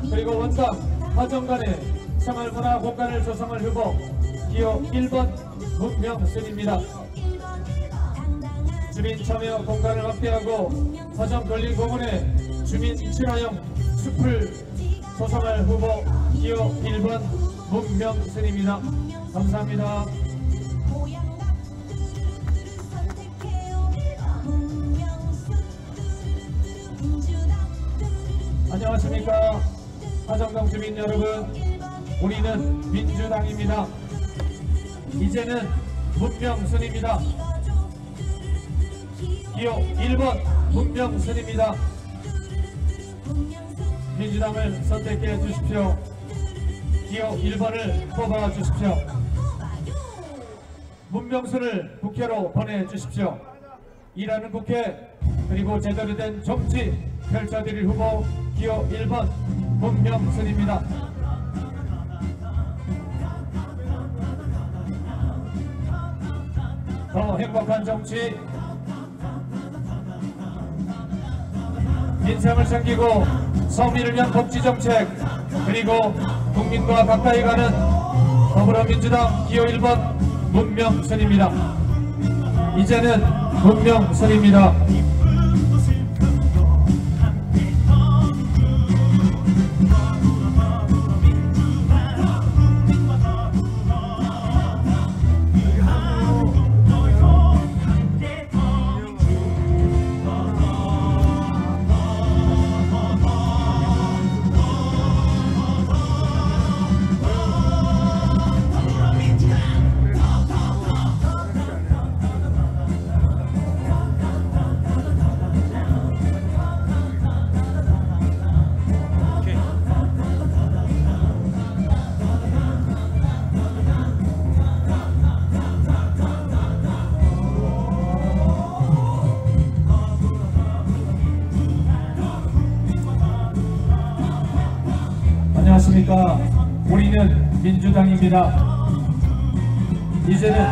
그리고 원당 화정간의 생활문화 공간을 조성할 후보 기호 1번 문명순입니다. 주민 참여 공간을 확대하고 화정 걸린공원에 주민 친화형 숲을 조성할 후보 기호 1번 문명순입니다. 감사합니다. 안녕하십니까 화정동 주민 여러분, 우리는 민주당입니다. 이제는 문명순입니다. 기호 1번 문명순입니다. 민주당을 선택해 주십시오. 기호 1번을 뽑아 주십시오. 문명순을 국회로 보내주십시오. 일하는 국회 그리고 제대로 된 정치 펼쳐드릴 후보 기호 1번 문명순입니다. 더 행복한 정치, 민생을 챙기고 서민을 위한 복지정책, 그리고 국민과 가까이 가는 더불어민주당 기호 1번 문명순입니다. 이제는 문명순입니다. 안녕하십니까. 우리는 민주당입니다. 이제는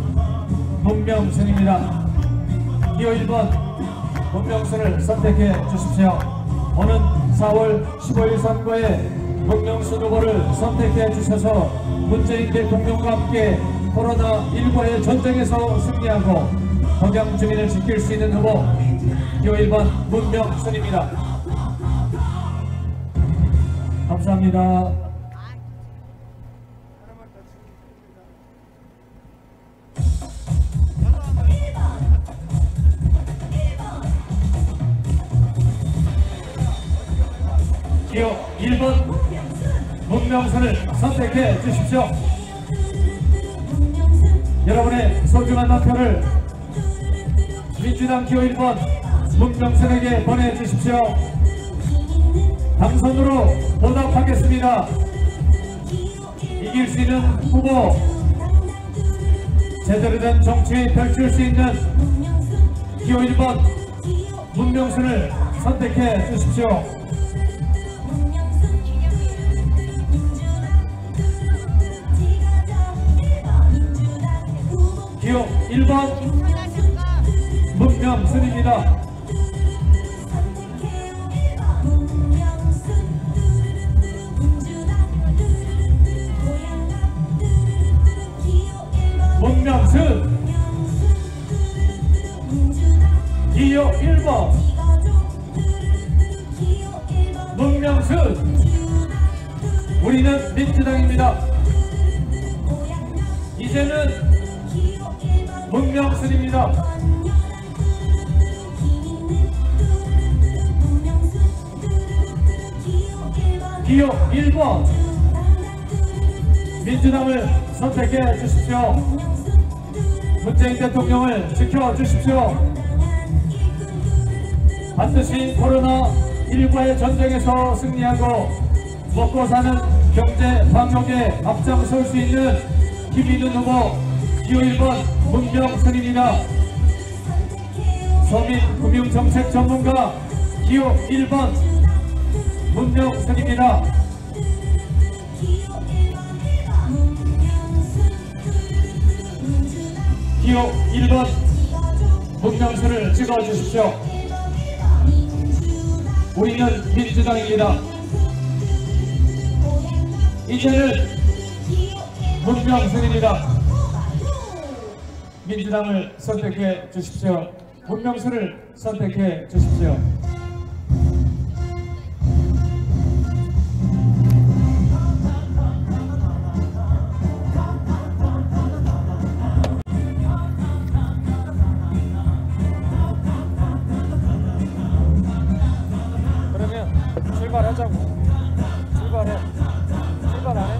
문명순입니다. 기호 1번 문명순을 선택해 주십시오. 오는 4월 15일 선거에 문명순 후보를 선택해 주셔서 문재인 대통령과 함께 코로나19의 전쟁에서 승리하고 덕양 주민을 지킬 수 있는 후보 기호 1번 문명순입니다. 감사합니다. 기호 1번 문명순을 선택해 주십시오. 여러분의 소중한 한 표를 민주당 기호 1번 문명순에게 보내주십시오. 당선으로 보답하겠습니다. 이길 수 있는 후보, 제대로 된 정치 펼칠 수 있는 기호 1번 문명순을 선택해 주십시오. 기호 1번 문명순입니다. 문명순 기호 1번 문명순. 우리는 민주당입니다. 이제는 문명순입니다. 기호 1번 민주당을 선택해 주십시오. 문재인 대통령을 지켜주십시오. 반드시 코로나19의 전쟁에서 승리하고 먹고 사는 경제 방역에 앞장설 수 있는 힘 있는 후보 기호 1번 문명순입니다. 서민 금융정책 전문가 기호 1번 문명순입니다. 기호 1번 문명순을 찍어주십시오. 우리는 민주당입니다. 이제는 문명순입니다. 민주당을 선택해 주십시오. 문명순을 선택해 주십시오. 그러면 출발하자고. 출발해. 출발 안 해?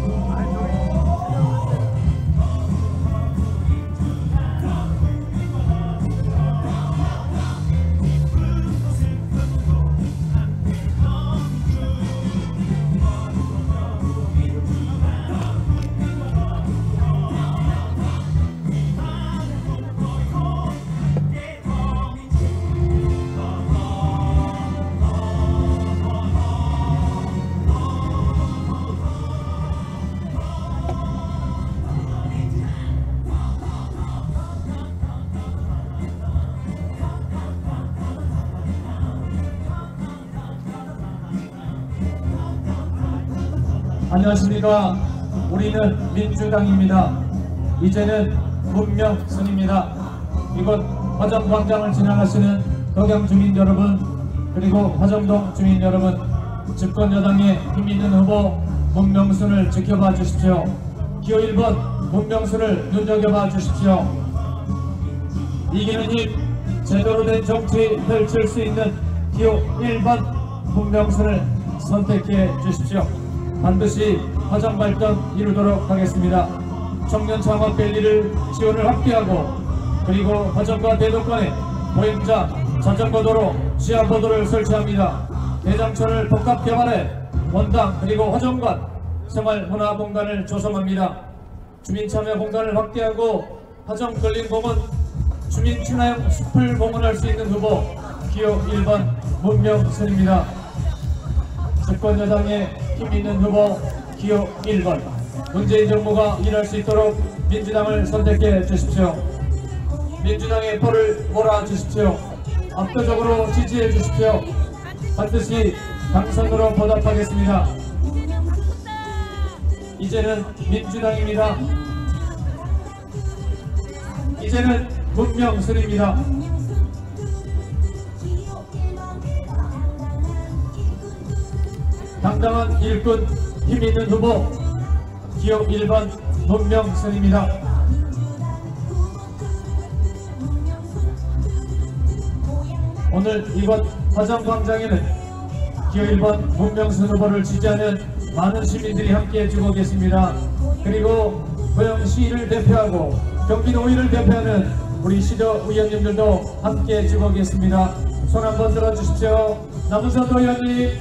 안녕하십니까. 우리는 민주당입니다. 이제는 문명순입니다. 이곳 화정광장을 지나가시는 덕양 주민 여러분, 그리고 화정동 주민 여러분, 집권여당의 힘있는 후보 문명순을 지켜봐 주십시오. 기호 1번 문명순을 눈여겨봐 주십시오. 이기는 힘, 제대로 된 정치 펼칠 수 있는 기호 1번 문명순을 선택해 주십시오. 반드시 화정 발전 이루도록 하겠습니다. 청년 창업 밸리를 지원을 확대하고, 그리고 화정과 대동간에 보행자, 자전거도로, 지하보도를 설치합니다. 대장천을 복합 개발해 원당 그리고 화정관 생활문화 공간을 조성합니다. 주민참여 공간을 확대하고 화정 근린공원 주민 친화형 숲을 공헌할 수 있는 후보 기호 1번 문명순입니다. 집권여당의 힘있는 후보 기호 1번 문재인 정부가 일할 수 있도록 민주당을 선택해 주십시오. 민주당의 표를 몰아주십시오. 압도적으로 지지해 주십시오. 반드시 당선으로 보답하겠습니다. 이제는 민주당입니다. 이제는 문명순입니다. 당당한 일꾼 힘있는 후보 기호 1번 문명순입니다. 오늘 이곳 화정광장에는 기호 1번 문명순 후보를 지지하는 많은 시민들이 함께 해주고 계십니다. 그리고 고양시를 대표하고 경기도 5위를 대표하는 우리 시도 의원님들도 함께 해주고 계십니다. 손 한번 들어주십시오. 남은선 의원님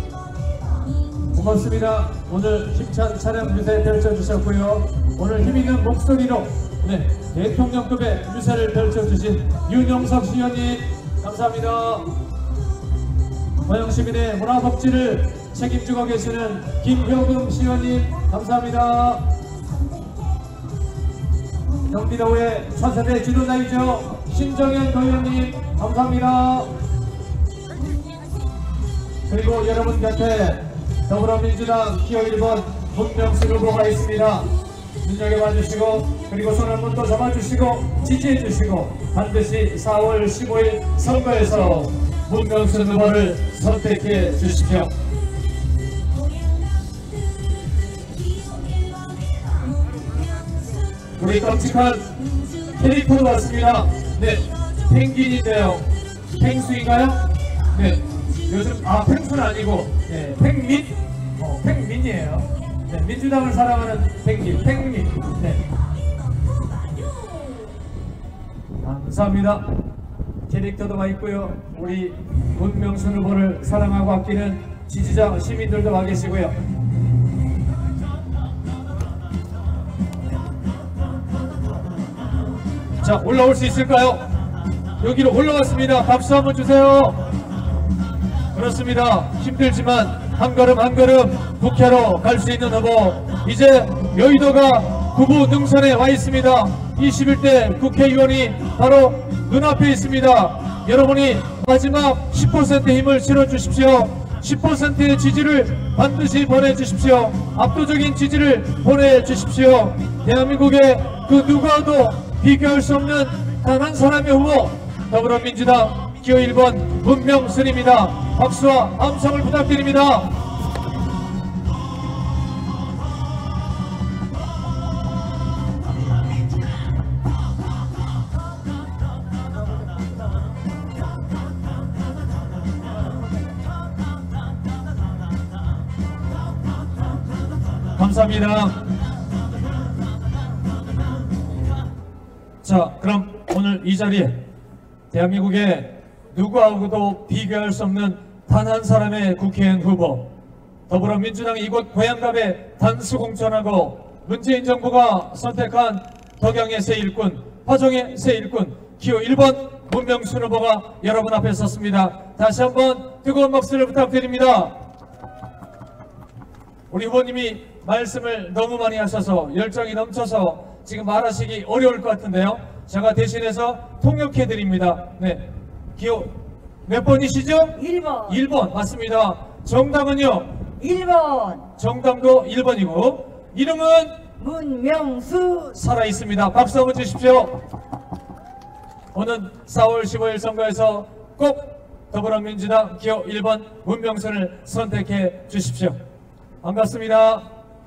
고맙습니다. 오늘 힘찬 차량 유세 펼쳐주셨고요. 오늘 힘있는 목소리로 대통령급의 유세를 펼쳐주신 윤영석 시의원님 감사합니다. 고양시민의 문화복지를 책임지고 계시는 김효금 시의원님 감사합니다. 경기도의 차세대 지도자이죠. 신정현 의원님 감사합니다. 그리고 여러분 곁에 더불어민주당 기호 1번 문명순 후보가 있습니다. 눈여겨봐 주시고, 그리고 손 한 번 더 잡아주시고 지지해 주시고 반드시 4월 15일 선거에서 문명순 후보를 선택해 주십시오. 우리 깜찍한 캐릭터도 왔습니다. 네, 펭귄인데요. 펭수인가요? 네, 요즘 펭수는 아니고 펭민? 펭민이에요. 네, 민주당을 사랑하는 펭귄, 펭민. 네. 감사합니다. 캐릭터도 와 있고요. 우리 문명순 후보를 사랑하고 아끼는 지지자 시민들도 와 계시고요. 자, 올라올 수 있을까요? 여기로 올라왔습니다. 박수 한번 주세요. 그렇습니다. 힘들지만 한 걸음 한 걸음 국회로 갈 수 있는 후보, 이제 여의도가 구부 능선에 와 있습니다. 21대 국회의원이 바로 눈앞에 있습니다. 여러분이 마지막 10% 힘을 실어주십시오. 10%의 지지를 반드시 보내주십시오. 압도적인 지지를 보내주십시오. 대한민국의 그 누구와도 비교할 수 없는 단 한 사람의 후보, 더불어민주당 기호 1번 문명순입니다. 박수와 함성을 부탁드립니다. 감사합니다. 자, 그럼 오늘 이 자리에 대한민국의 누구하고도 비교할 수 없는 단 한 사람의 국회의원 후보, 더불어민주당 이곳 고향갑에 단수 공천하고 문재인 정부가 선택한 덕양의 새 일꾼, 화정의 새 일꾼 기호 1번 문명순 후보가 여러분 앞에 섰습니다. 다시 한번 뜨거운 박수를 부탁드립니다. 우리 후보님이 말씀을 너무 많이 하셔서 열정이 넘쳐서 지금 말하시기 어려울 것 같은데요. 제가 대신해서 통역해드립니다. 네, 기호 몇 번이시죠? 1번. 1번 맞습니다. 정당은요? 1번. 정당도 1번이고 이름은 문명수. 살아있습니다. 박수 한번 주십시오. 오는 4월 15일 선거에서 꼭 더불어민주당 기호 1번 문명순을 선택해 주십시오. 반갑습니다.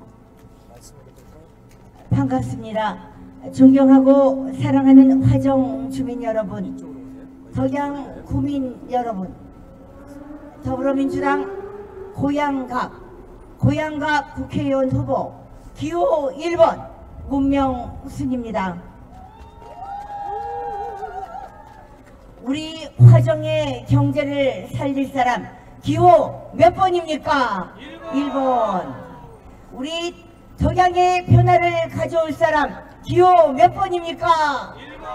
반갑습니다. 존경하고 사랑하는 화정 주민 여러분, 덕양 구민 여러분, 더불어민주당 고향갑 국회의원 후보 기호 1번 문명순입니다. 우리 화정의 경제를 살릴 사람 기호 몇 번입니까? 1번. 우리 덕양의 변화를 가져올 사람 기호 몇 번입니까? 1번.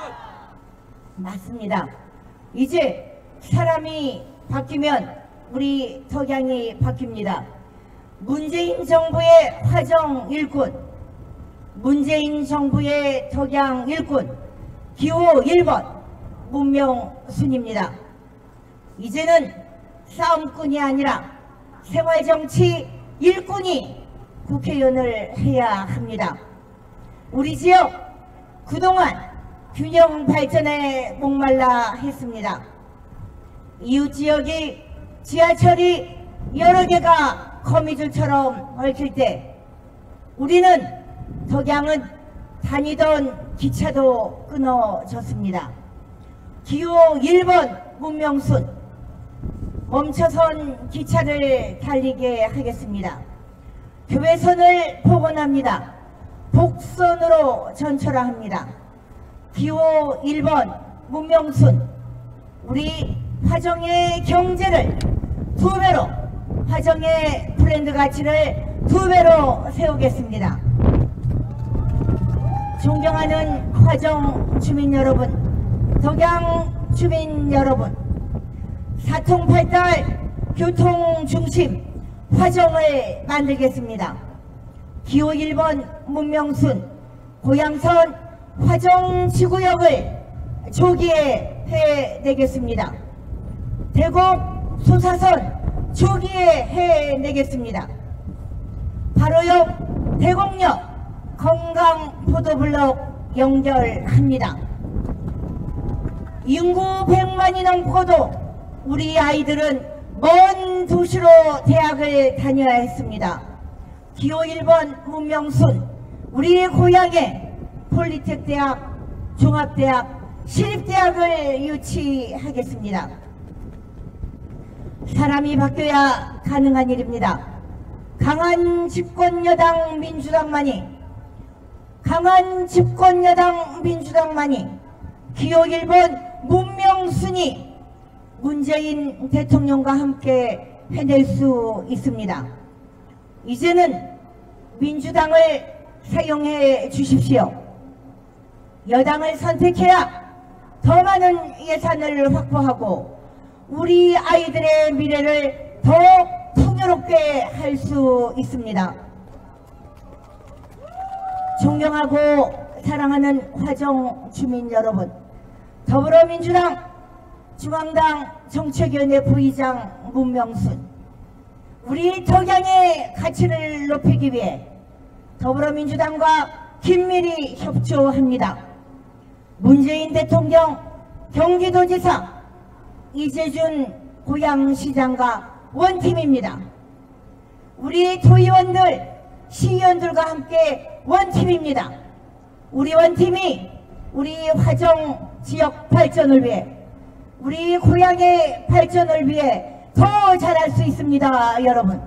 맞습니다. 이제 사람이 바뀌면 우리 덕양이 바뀝니다. 문재인 정부의 화정 일꾼, 문재인 정부의 덕양 일꾼 기호 1번 문명순입니다. 이제는 싸움꾼이 아니라 생활정치 일꾼이 국회의원을 해야 합니다. 우리 지역 그동안 균형 발전에 목말라 했습니다. 이웃 지역이 지하철이 여러 개가 거미줄처럼 얽힐 때 우리는 덕양은 다니던 기차도 끊어졌습니다. 기호 1번 문명순, 멈춰선 기차를 달리게 하겠습니다. 교외선을 복원합니다. 복선으로 전철화합니다. 기호 1번 문명순, 우리 화정의 경제를 2배로, 화정의 브랜드 가치를 2배로 세우겠습니다. 존경하는 화정 주민 여러분, 덕양 주민 여러분, 사통팔달 교통 중심 화정을 만들겠습니다. 기호 1번 문명순, 고양선 화정지구역을 조기에 해내겠습니다. 대곡 소사선 조기에 해내겠습니다. 바로 옆 대곡역 건강포도블록 연결합니다. 인구 100만이 넘고도 우리 아이들은 먼 도시로 대학을 다녀야 했습니다. 기호 1번 문명순, 우리 고향에 폴리텍 대학, 종합대학, 시립대학을 유치하겠습니다. 사람이 바뀌어야 가능한 일입니다. 강한 집권여당 민주당만이 기호 1번 문명순이 문재인 대통령과 함께 해낼 수 있습니다. 이제는 민주당을 사용해 주십시오. 여당을 선택해야 더 많은 예산을 확보하고 우리 아이들의 미래를 더 풍요롭게 할 수 있습니다. 존경하고 사랑하는 화정 주민 여러분, 더불어민주당 중앙당 정책위원회 부의장 문명순, 우리 덕양의 가치를 높이기 위해 더불어민주당과 긴밀히 협조합니다. 문재인 대통령, 경기도지사, 이재준 고양시장과 원팀입니다. 우리 도의원들, 시의원들과 함께 원팀입니다. 우리 원팀이 우리 화정 지역 발전을 위해, 우리 고향의 발전을 위해 더 잘할 수 있습니다, 여러분.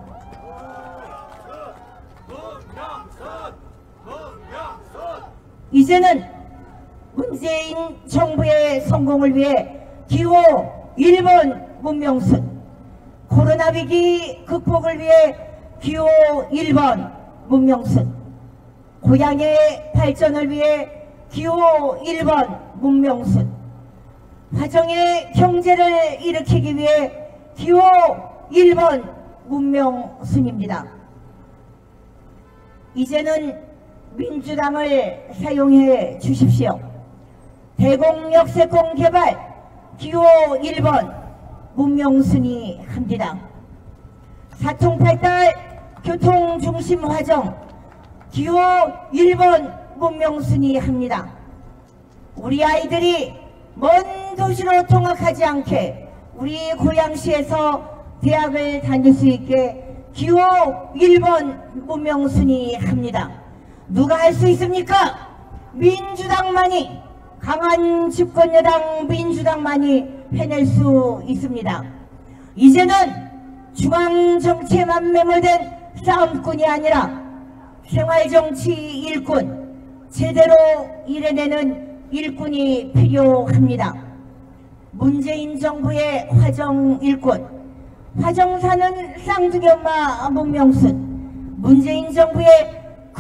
이제는 문재인 정부의 성공을 위해 기호 1번 문명순, 코로나 위기 극복을 위해 기호 1번 문명순, 고향의 발전을 위해 기호 1번 문명순, 화정의 경제를 일으키기 위해 기호 1번 문명순입니다. 이제는 민주당을 사용해 주십시오. 대공역세권 개발 기호 1번 문명순이 합니다. 사통팔달 교통중심 화정 기호 1번 문명순이 합니다. 우리 아이들이 먼 도시로 통학하지 않게 우리 고양시에서 대학을 다닐 수 있게 기호 1번 문명순이 합니다. 누가 할 수 있습니까? 민주당만이, 강한 집권여당 민주당만이 해낼 수 있습니다. 이제는 중앙정치에만 매몰된 싸움꾼이 아니라 생활정치 일꾼, 제대로 일해내는 일꾼이 필요합니다. 문재인 정부의 화정 일꾼, 화정 사는 쌍둥이 엄마 문명순, 문재인 정부의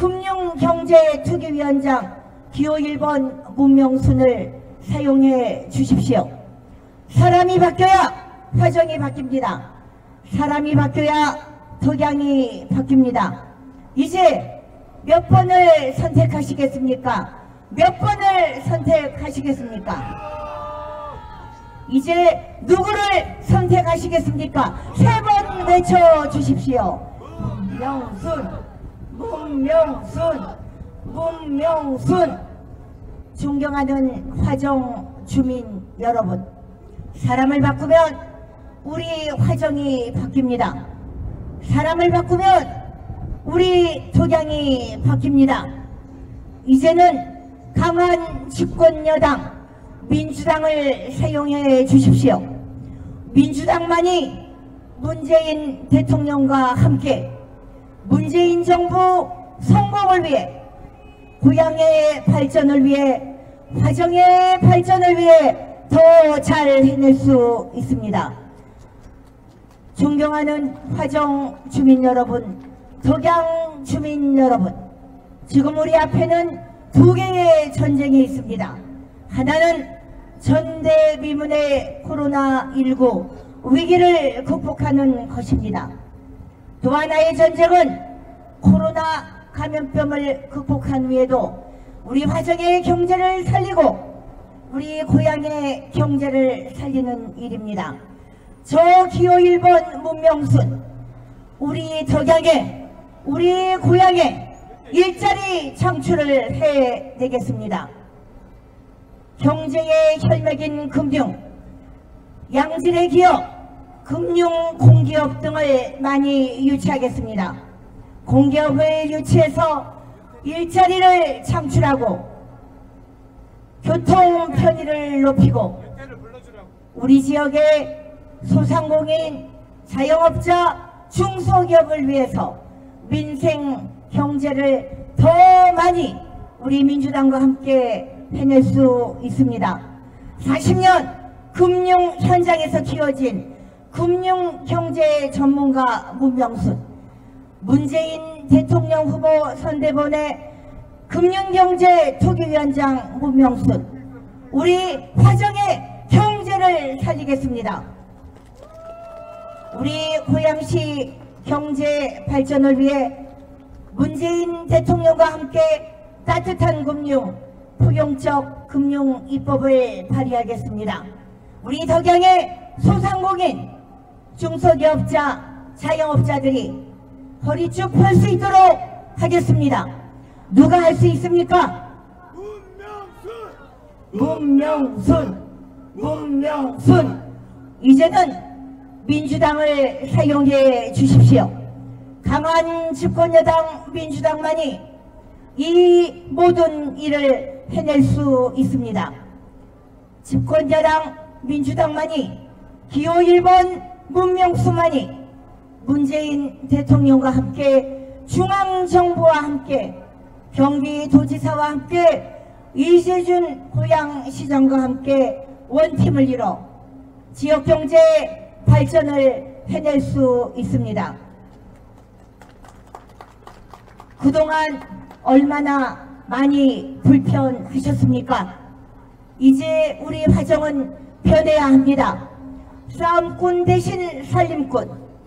금융경제투기위원장 기호 1번 문명순을 사용해 주십시오. 사람이 바뀌어야 화정이 바뀝니다. 사람이 바뀌어야 덕양이 바뀝니다. 이제 몇 번을 선택하시겠습니까? 몇 번을 선택하시겠습니까? 이제 누구를 선택하시겠습니까? 3번 외쳐주십시오. 문명순, 문명순, 문명순. 존경하는 화정 주민 여러분, 사람을 바꾸면 우리 화정이 바뀝니다. 사람을 바꾸면 우리 덕양이 바뀝니다. 이제는 강한 집권여당 민주당을 사용해 주십시오. 민주당만이 문재인 대통령과 함께 문재인 정부 성공을 위해, 고향의 발전을 위해, 화정의 발전을 위해 더 잘 해낼 수 있습니다. 존경하는 화정 주민 여러분, 덕양 주민 여러분, 지금 우리 앞에는 2개의 전쟁이 있습니다. 하나는 전대미문의 코로나19 위기를 극복하는 것입니다. 또 하나의 전쟁은 코로나 감염병을 극복한 후에도 우리 화정의 경제를 살리고 우리 고향의 경제를 살리는 일입니다. 저 기호 1번 문명순, 우리 덕양에, 우리 고향에 일자리 창출을 해내겠습니다. 경제의 혈맥인 금융, 양질의 기업, 금융 공기업 등을 많이 유치하겠습니다. 공기업을 유치해서 일자리를 창출하고 교통 편의를 높이고 우리 지역의 소상공인, 자영업자, 중소기업을 위해서 민생 경제를 더 많이 우리 민주당과 함께 해낼 수 있습니다. 40년 금융 현장에서 키워진 금융경제 전문가 문명순, 문재인 대통령 후보 선대본의 금융경제투기위원장 문명순, 우리 화정의 경제를 살리겠습니다. 우리 고양시 경제 발전을 위해 문재인 대통령과 함께 따뜻한 금융, 포용적 금융 입법을 발의하겠습니다. 우리 덕양의 소상공인, 중소기업자, 자영업자들이 허리 쭉 펼 수 있도록 하겠습니다. 누가 할 수 있습니까? 문명순. 이제는 민주당을 사용해 주십시오. 강한 집권여당 민주당만이 이 모든 일을 해낼 수 있습니다. 집권여당 민주당만이 기호 1번 문명수만이 문재인 대통령과 함께 중앙정부와 함께 경기도지사와 함께 이재준 고양시장과 함께 원팀을 이뤄 지역경제 발전을 해낼 수 있습니다. 그동안 얼마나 많이 불편하셨습니까? 이제 우리 화정은 변해야 합니다. 싸움꾼 대신 살림꾼,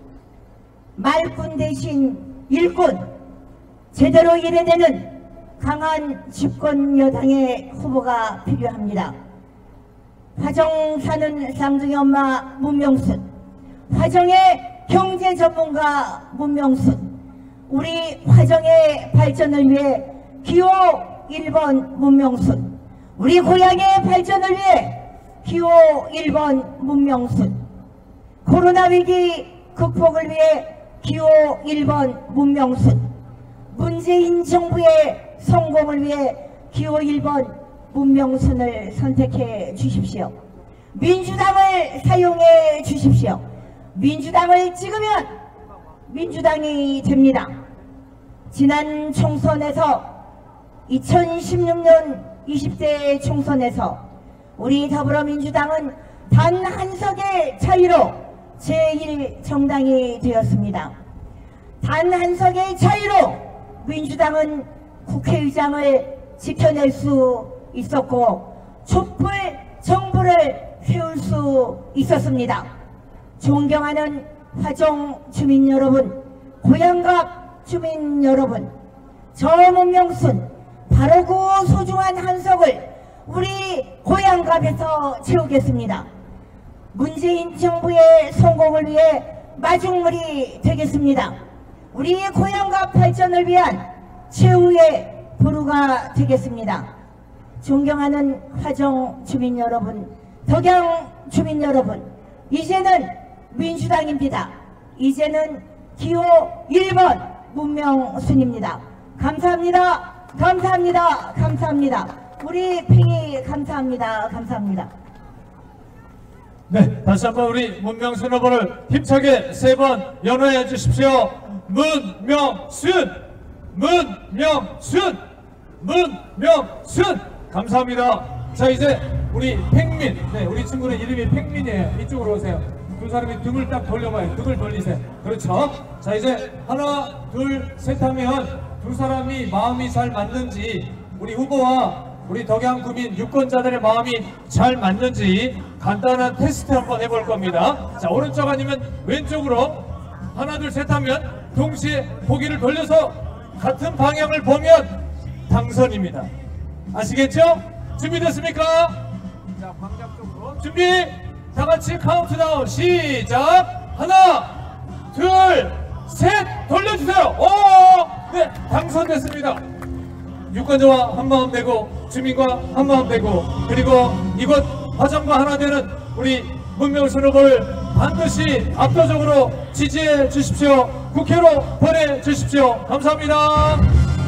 말꾼 대신 일꾼, 제대로 일해내는 강한 집권 여당의 후보가 필요합니다. 화정 사는 쌍둥이 엄마 문명순, 화정의 경제 전문가 문명순, 우리 화정의 발전을 위해 기호 1번 문명순, 우리 고향의 발전을 위해 기호 1번 문명순, 코로나 위기 극복을 위해 기호 1번 문명순, 문재인 정부의 성공을 위해 기호 1번 문명순을 선택해 주십시오. 민주당을 사용해 주십시오. 민주당을 찍으면 민주당이 됩니다. 지난 총선에서 2016년 20대 총선에서 우리 더불어민주당은 단 한 석의 차이로 제1정당이 되었습니다. 단 한 석의 차이로 민주당은 국회의장을 지켜낼 수 있었고 촛불 정부를 세울 수 있었습니다. 존경하는 화정 주민 여러분, 고향갑 주민 여러분, 저 문명순 바로 그 소중한 한 석을 우리 고향갑에서 채우겠습니다. 문재인 정부의 성공을 위해 마중물이 되겠습니다. 우리 고향갑 발전을 위한 최후의 보루가 되겠습니다. 존경하는 화정 주민 여러분, 덕양 주민 여러분, 이제는 민주당입니다. 이제는 기호 1번 문명순입니다. 감사합니다. 감사합니다. 감사합니다. 우리 팽이 감사합니다. 감사합니다. 네, 다시 한번 우리 문명순 후보를 힘차게 3번 연호해 주십시오. 문명순! 문명순! 문명순! 감사합니다. 자, 이제 우리 팽민, 네, 우리 친구는 이름이 팽민이에요. 이쪽으로 오세요. 두 사람이 등을 딱 돌려봐요. 등을 돌리세요. 그렇죠. 자, 이제 하나, 둘, 셋 하면 두 사람이 마음이 잘 맞는지, 우리 후보와 우리 덕양 구민 유권자들의 마음이 잘 맞는지 간단한 테스트 한번 해볼 겁니다. 자, 오른쪽 아니면 왼쪽으로 하나, 둘, 셋 하면 동시에 고개를 돌려서 같은 방향을 보면 당선입니다. 아시겠죠? 준비됐습니까? 자, 광장 쪽으로 준비! 다 같이 카운트다운 시작! 하나, 둘, 셋! 돌려주세요! 오! 네, 당선됐습니다. 유권자와 한마음 되고 주민과 한마음 되고 그리고 이곳 화정과 하나 되는 우리 문명순 후보를 반드시 압도적으로 지지해 주십시오. 국회로 보내주십시오. 감사합니다.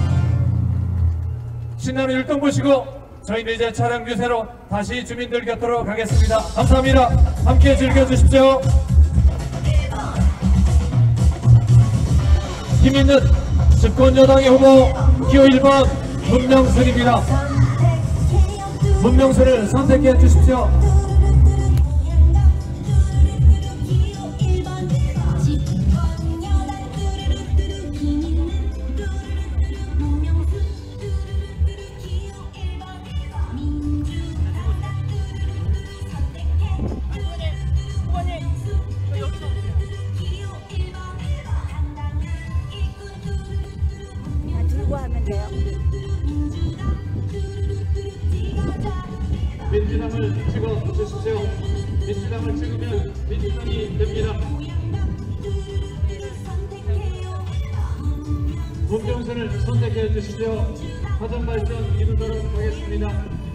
신나는 율동 보시고 저희는 이제 차량 유세로 다시 주민들 곁으로 가겠습니다. 감사합니다. 함께 즐겨주십시오. 힘있는 집권여당의 후보 기호 1번 문명순입니다. 문명순을 선택해 주십시오. 민주당을 찍어 주십시오. 민주당을 찍으면 민주당이 됩니다. 문명순을 선택해 주시며 화정 발전 이루도록 하겠습니다.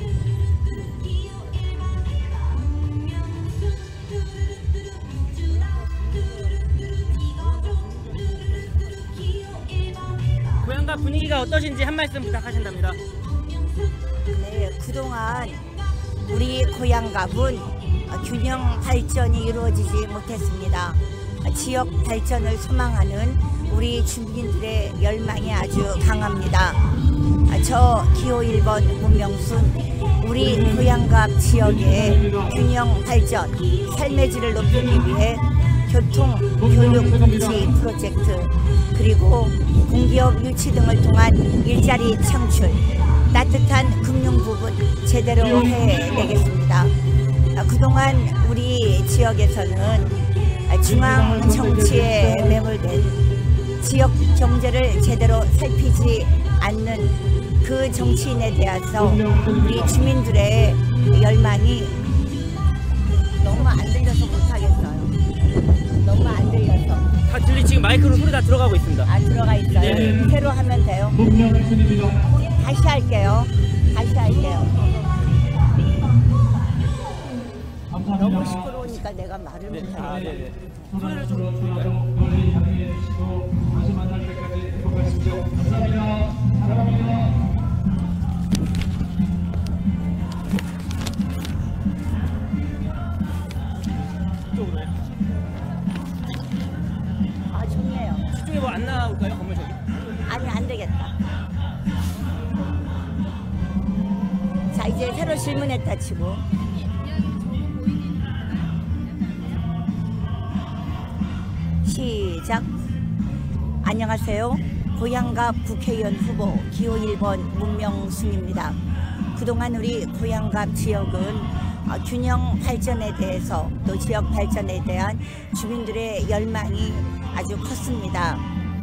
고향과 분위기가 어떠신지 한 말씀 부탁하신답니다. 네, 그동안 우리 고향갑은 균형 발전이 이루어지지 못했습니다. 지역 발전을 소망하는 우리 주민들의 열망이 아주 강합니다. 저 기호 1번 문명순, 우리 고향갑 지역의 균형 발전, 삶의 질을 높이기 위해 교통, 교육, 복지 프로젝트, 그리고 공기업 유치 등을 통한 일자리 창출, 따뜻한 금융 부분 제대로 해내겠습니다. 그동안 우리 지역에서는 중앙 정치에 매몰된 지역 경제를 제대로 살피지 않는 그 정치인에 대해서 우리 주민들의 열망이 너무 안 들려서 못하겠어요. 너무 안 들려서. 다 들리 지금 마이크로 소리 다 들어가고 있습니다. 아, 들어가 있어요. 네. 새로 하면 돼요. 문명순입니다. 다시 할게요. 다시 할게요. 너무 시끄러우니까 내가 말을 못하겠어요. 아, 네네. 소리를 좀 줄여도 널리 향해 주시고 다시 만날 때까지 행복하십시오. 감사합니다. 사랑합니다. 이쪽으로요. 아, 좋네요. 이쪽에 뭐 안 나올까요? 건물 저기? 아니, 안 되겠다. 자, 이제 새로 질문했다 치고. 시작. 안녕하세요. 고향갑 국회의원 후보 기호 1번 문명순입니다. 그동안 우리 고향갑 지역은 균형 발전에 대해서 또 지역 발전에 대한 주민들의 열망이 아주 컸습니다.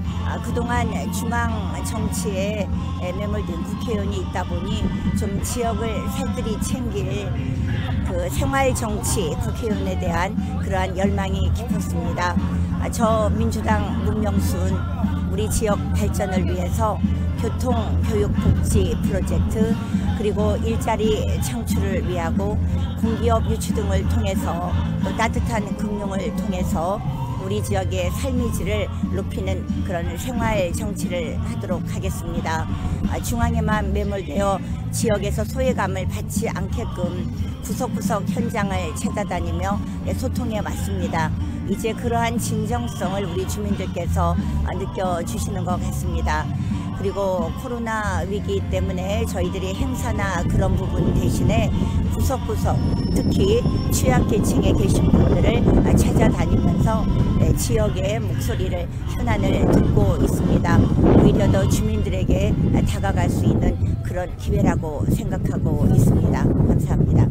그동안 중앙 정치에 매몰된 국회의원이 있다 보니 좀 지역을 살뜰히 챙길 그 생활 정치 국회의원에 대한 그러한 열망이 깊었습니다. 저 민주당 문명순 우리 지역 발전을 위해서 교통, 교육, 복지 프로젝트 그리고 일자리 창출을 위하고 공기업 유치 등을 통해서 또 따뜻한 금융을 통해서 우리 지역의 삶의 질을 높이는 그런 생활 정치를 하도록 하겠습니다. 중앙에만 매몰되어 지역에서 소외감을 받지 않게끔 구석구석 현장을 찾아다니며 소통해 왔습니다. 이제 그러한 진정성을 우리 주민들께서 느껴주시는 것 같습니다. 그리고 코로나 위기 때문에 저희들이 행사나 그런 부분 대신에 구석구석 특히 취약계층에 계신 분들을 찾아다니면서 지역의 목소리를 현안을 듣고 있습니다. 오히려 더 주민들에게 다가갈 수 있는 그런 기회라고 생각하고 있습니다. 감사합니다.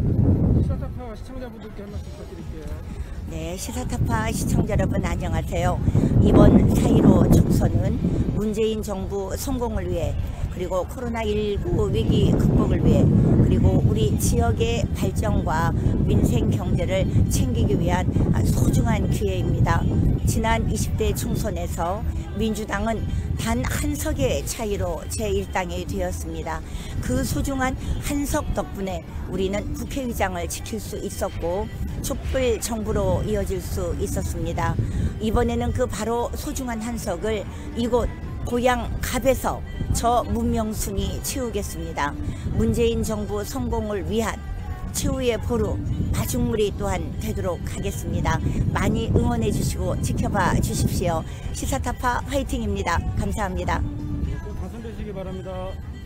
시사타파 시청자분들께 한 말씀 부탁드릴게요. 네, 시사타파 시청자 여러분 안녕하세요. 이번 4.15 총선은 문재인 정부 성공을 위해 그리고 코로나19 위기 극복을 위해 그리고 우리 지역의 발전과 민생 경제를 챙기기 위한 소중한 기회입니다. 지난 20대 총선에서 민주당은 단 한 석의 차이로 제1당이 되었습니다. 그 소중한 한 석 덕분에 우리는 국회의장을 지킬 수 있었고 촛불 정부로 이어질 수 있었습니다. 이번에는 그 바로 소중한 한 석을 이곳 고향 갑에서 저 문명순이 채우겠습니다. 문재인 정부 성공을 위한 최후의 보루 마중물이 또한 되도록 하겠습니다. 많이 응원해 주시고 지켜봐 주십시오. 시사타파 화이팅입니다. 감사합니다. 당선되시기 바랍니다.